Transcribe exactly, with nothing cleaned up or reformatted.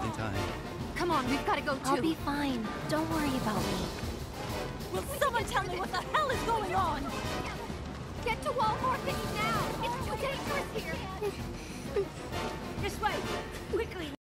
wasting time. Come on, we've got to go too. I'll be fine. Don't worry about me. Will someone tell me what the hell is going on? Get to Walmart and